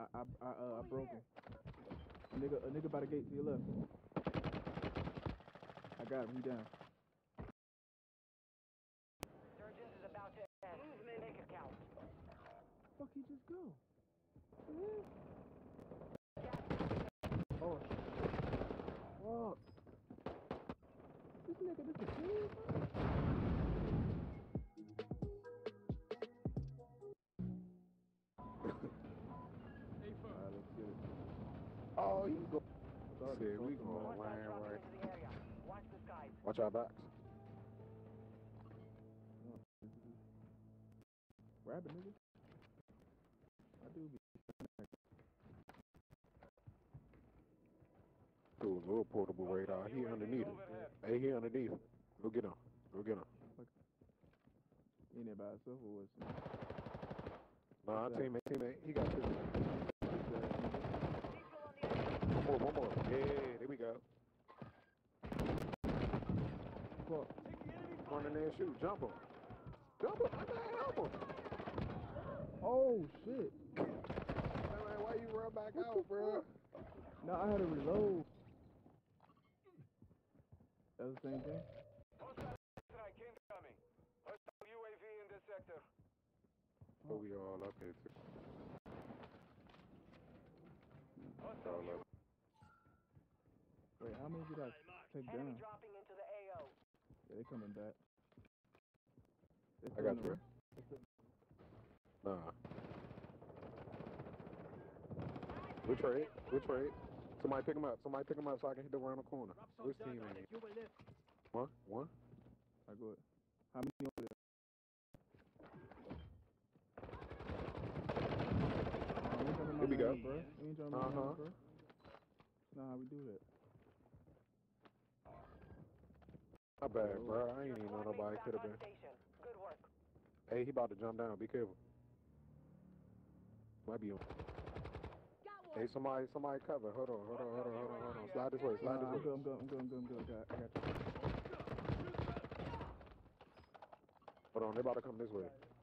I broke him. A nigga by the gate to your left. I got him. He down. Surgeons is about to end. Movement. Make it count. Fuck, he just go. Oh, fuck. This nigga, this is serious. Alright, let's get it. Oh, he go. Sorry, Shit, we fuck, going man. line right. Into the area. Watch the skies. Watch our backs. Grab it, nigga. I do be. Cool, little portable radar. He underneath it. Hey, he underneath. Go get him. Go get him. He ain't there by himself or what? Nah, teammate. He got two. People on the One more. Yeah, there we go. Fuck. Run in there and shoot. Jump him. Jump him. Help him. Oh, shit. Hey, man, why you run back out, bro? No, I had to reload. That was the same thing? Hostile strike incoming. Hostile UAV in this sector. Oh, we all up here, too. Hostile All up. Wait, how many did I take enemy down? dropping into the AO. Yeah, they coming back. They I still got in the you. run? Nah. Good trade. Somebody pick him up so I can hit the round the corner. Which team is he? One? I go. How many over there? Here we go. Bro. You ain't trying to Uh-huh. bro. That's not how we do that. My bad, bro. I ain't even know nobody Back could have on been. station. Good work. Hey, he about to jump down. Be careful. Might be on. Hey, somebody cover. Hold on. Slide this way. I'm good. I got you. Hold on, they about to come this way.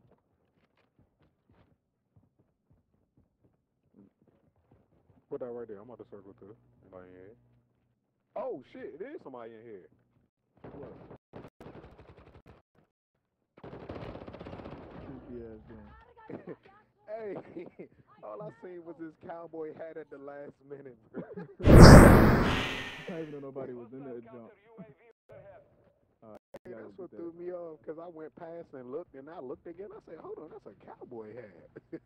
Put that right there. I'm about to circle through. Anybody in here? Oh shit, it is somebody in here. What? Creepy ass game. Hey, all I seen was this cowboy hat at the last minute, bro. I didn't even know nobody was in that jump. Hey, that's what threw me off, because I went past and looked, and I looked again. I said, hold on, that's a cowboy hat.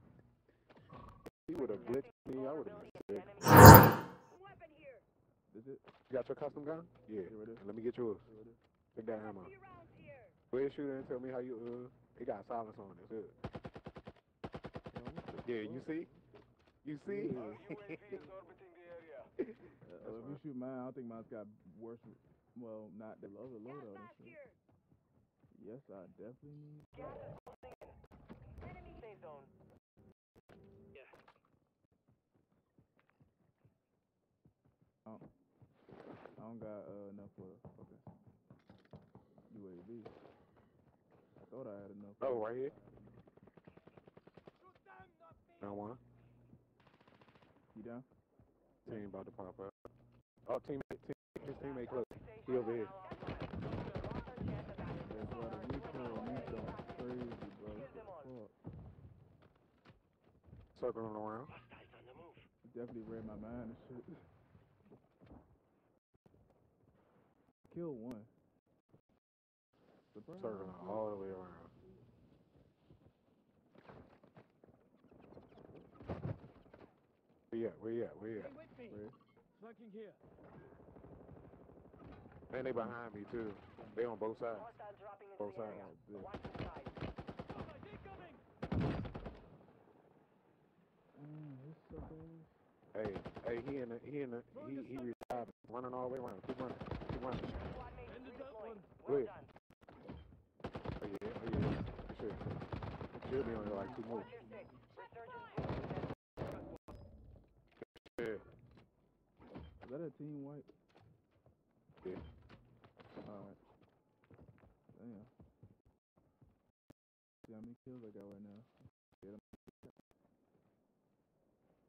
He would have glitched me. I would have been sick. Weapon here. Is it? You got your custom gun? Yeah. Here it is. Let me get yours. Here it is. Take that ammo. Rounds here. Go ahead, shoot it and tell me how you, it got silence on it. Good. Yeah, you see? You see? UAV is orbiting the area. If you shoot mine, I don't think mine's got worse. Well, not the other loadout and shit. Here. Yes, I definitely need. Gas is closing in. Enemy safe zone. I don't got enough for fucking UAV. I thought I had enough. Oh, right here. Down one. You down? Team about to pop up. Oh, his teammate close. He over here. Yeah, bro, the recoil on these don't crazy, bro. Fuck. Circling around. It definitely read my mind and shit. Kill one. Surprise. Circling all the way around. Where you at? Where? Flanking here. Man, they behind me too. They on both sides. Hostiles dropping into Both the area. sides. Watch the skies. This sucker. Hey, he revived, running all the way around. Keep running. Squad mates redeployed. Go Well ahead. done. Oh yeah. You should be on there like 2 more. Watch your six. Resurgence will Yeah. Is that a team wipe? Yeah. Alright. Damn. See how many kills I got right now. Get 'em.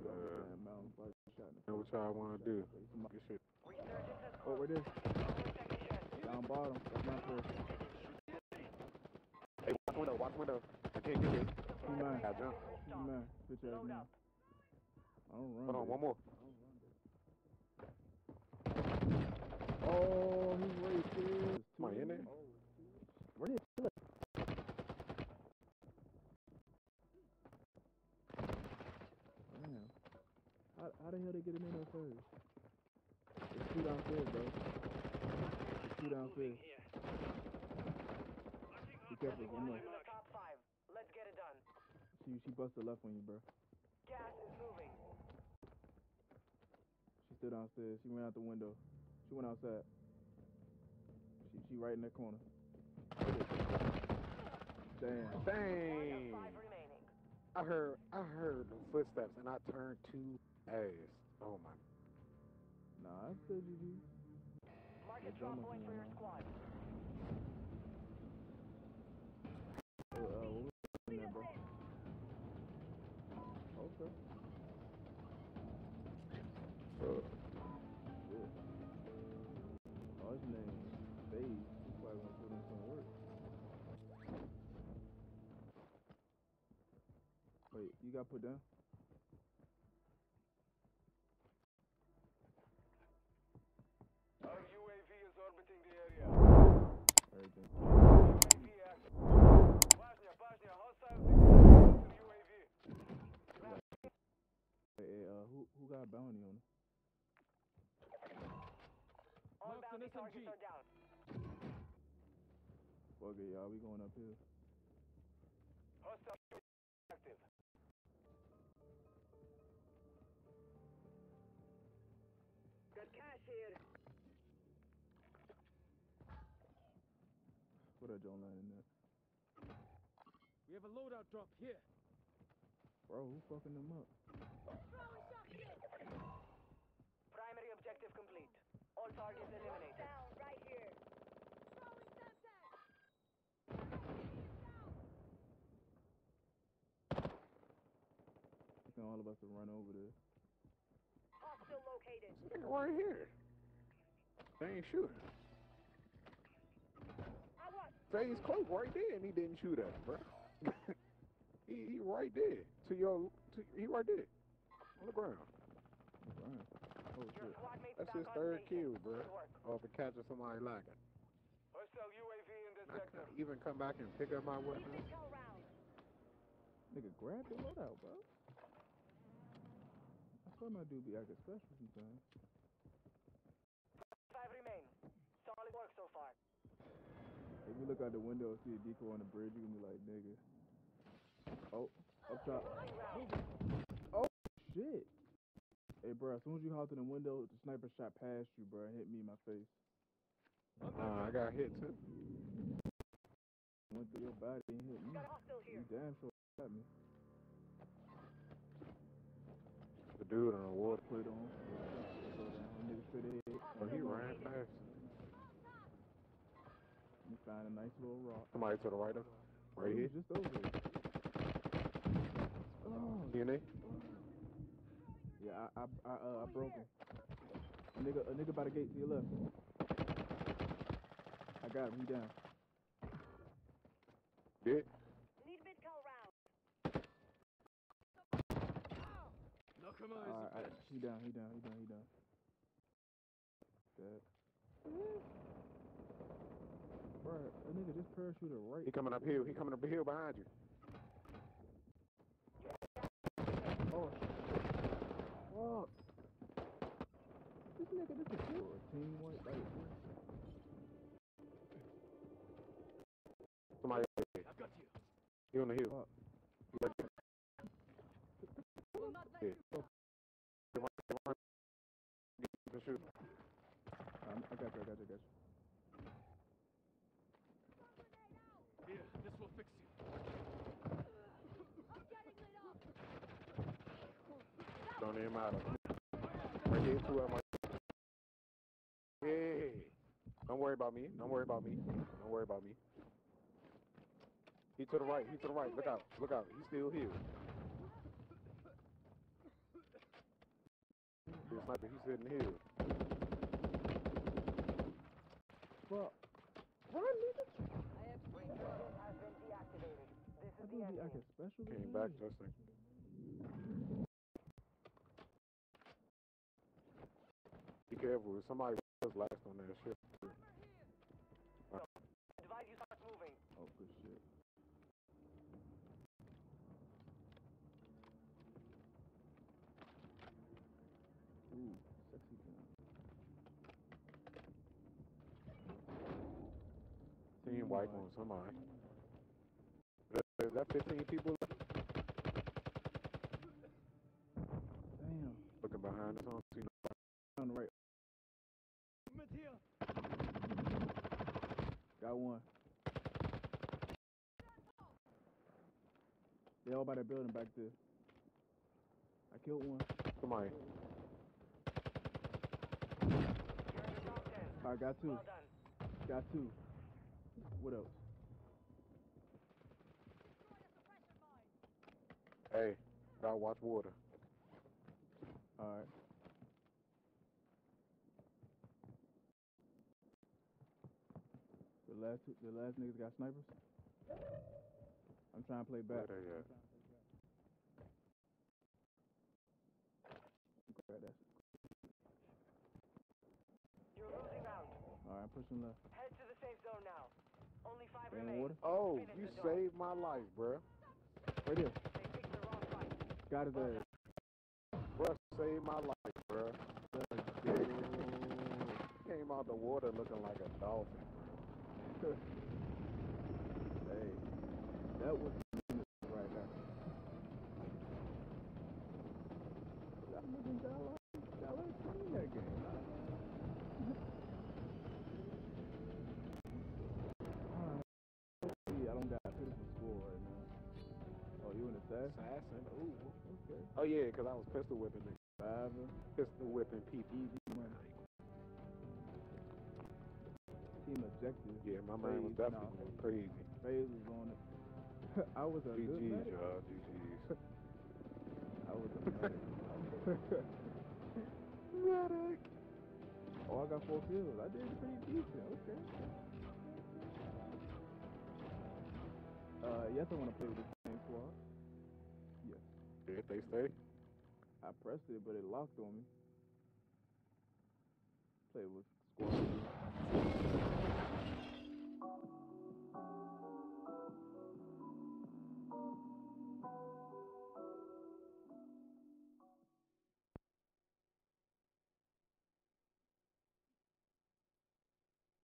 Damn, mountain fight shot in the Know what y'all want to do? Get shit. Resurgence has Oh, right there. second chance. Down bottom. That's my first. Hey, watch window. I can't get it. He mine. I jump. He mine. Bitch ass man. I don't run. Hold on, baby. one more. Oh, he's racist. Somebody in there? Where did it? Damn. How the hell they get him in there first? It's two downstairs, bro. It's two downstairs. Be careful, one more. In the top 5. Let's get it done. She busted left on you, bro. Gas is moving. She's still downstairs. She went out the window. She went outside. She right in that corner. Damn. Dang. 5 remaining. I heard the footsteps and I turned to ass. Oh my. Nah, I still GG. Mark a Good drop drama point for going your on. squad. What was in there, bro? Okay. Shit. Oh, his name Spade. He's probably gonna put in some work. Wait, you got put down? Our UAV is orbiting the area. Everything. UAV active. Bajnia, hostile counter UAV. Hey, who got a bounty on him? All Marked an bounty SMG. targets are down. Fuck it, y'all. We going up here. Hostile active. Got cash here. Put that John line in there. We have a loadout drop here. Bro, who fucking them up? Primary objective complete. All targets eliminated. Down, right here. I think all of us will run over there. Hostile located. Nigga right here. They ain't shooting. Phase close right there and he didn't shoot at him, bro. he right there. He right there. On the ground. Right. Oh, Your shit. squad mates That's back his on third station. kill, bro. Good work. Off of catching somebody lacking. Hostile UAV in the I sector. couldn't even come back and pick up my weapon. Nigga, grab the loadout, bro. I swear my dude be acting special sometimes. 5 remain. Solid work so far. If you look out the window and see a decoy on the bridge, you can be like, nigga. Oh, up top. Oh, shit. Hey, bro, as soon as you hopped in the window, the sniper shot past you, bro, and hit me in my face. I got hit too. Went through your body and hit me. Got a hostile You here. damn sure shot me. The dude on the water. Put it on. Go down. Nigga straight ahead. Oh, he ran fast. You find a nice little rock. Somebody to the right of right He here. was just over here. Oh, DNA. yeah, I broke him. A nigga by the gate to your left. I got him. He down. Did? Need mid-cal round. Knock him out. Alright, he down. Dead. Bro, a nigga just parachuted right. He coming up hill. He coming up the hill behind you. Oh, fuck. This nigga, this is a team white light. Somebody. I got you. He on the hill. Fuck. Yeah. Shoot. I got you. Here, this will fix you. Don't even matter. Right here, 2 of them. Hey. Don't worry about me. He to the right. Look out. He's still here. see a sniper. He's sitting here. Fuck. Run, nigga. Target has been deactivated. This I is do the the I enemy. can special Came this back nigga. just like. Be careful. Somebody was last on that ship. Advise you start moving. Oh, good shit. Ooh, sexy gun. Team wipe on somebody. Is that 15 people Damn. looking behind us? I don't see no. On the right. Got one. They all by that building back there. I killed one. Somebody. You're in the top 10. I got two. Well done. Got two. What else? Hey, gotta watch water. Alright. The last niggas got snipers? I'm trying to play Where back. they at? Grab that. You're losing round. Alright, I'm pushing left. Head to the safe zone now. Only 5 They in the remain. water? Oh, Finish you the job. saved my life, bruh. Right there. They picked the wrong fight. Got his ass. Bruh, saved my life, bruh. Came out the water looking like a dolphin. Hey, that was right there. Y'all niggas y'all ain't playing that game. Alright. See, I don't got a pitiful score right now. Oh, you an assassin? Assassin? Ooh. Okay. Oh, yeah, because I was pistol whipping it. Fiver. Pistol whipping people. Easy money. Team objective. Yeah, my mind was Phase, definitely nah. going crazy. Phase was on it. I was a good GG's, medic. y'all. GG's. I was a medic. Medic. Oh, I got 4 kills. I did pretty decent. Okay. Yes, I want to play with the same squad. Yes. If they stay. I pressed it, but it locked on me. Play with squad.